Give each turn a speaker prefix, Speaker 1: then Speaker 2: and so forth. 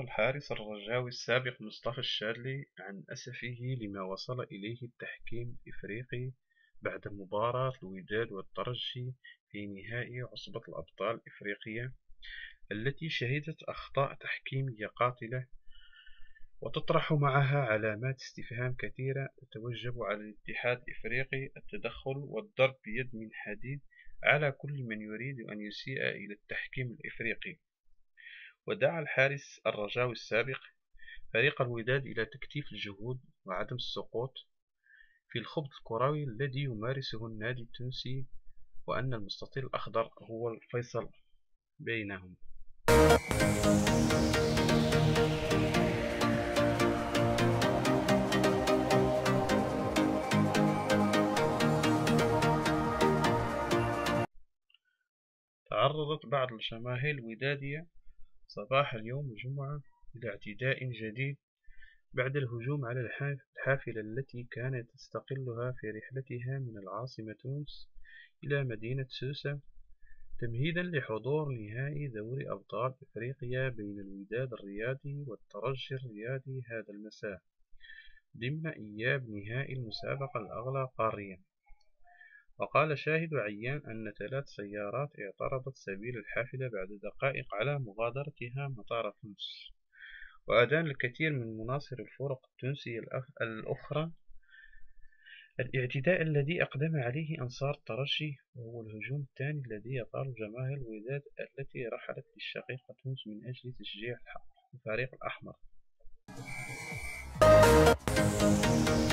Speaker 1: الحارس الرجاوي السابق مصطفى الشاذلي عن أسفه لما وصل إليه التحكيم الإفريقي بعد مباراة الوداد والترجي في نهائي عصبة الأبطال الإفريقية، التي شهدت أخطاء تحكيمية قاتلة وتطرح معها علامات استفهام كثيرة. تتوجب على الاتحاد الإفريقي التدخل والضرب بيد من حديد على كل من يريد أن يسيء إلى التحكيم الإفريقي. ودعا الحارس الرجاوي السابق فريق الوداد إلى تكثيف الجهود وعدم السقوط في الخبث الكروي الذي يمارسه النادي التونسي، وأن المستطيل الأخضر هو الفيصل بينهم. تعرضت بعض الجماهير الودادية صباح اليوم الجمعة إلى اعتداء جديد بعد الهجوم على الحافلة التي كانت تستقلها في رحلتها من العاصمة تونس إلى مدينة سوسة، تمهيدا لحضور نهائي دوري أبطال إفريقيا بين الوداد الرياضي والترجي الرياضي هذا المساء ضمن إياب نهائي المسابقة الأغلى قاريا. وقال شاهد عيان أن 3 سيارات اعترضت سبيل الحافلة بعد دقائق على مغادرتها مطار تونس. وأدان الكثير من مناصر الفرق التونسية الأخرى الاعتداء الذي أقدم عليه أنصار الترجي، وهو الهجوم الثاني الذي يطال جماهير الوداد التي رحلت للشقيقة تونس من أجل تشجيع الفريق الأحمر.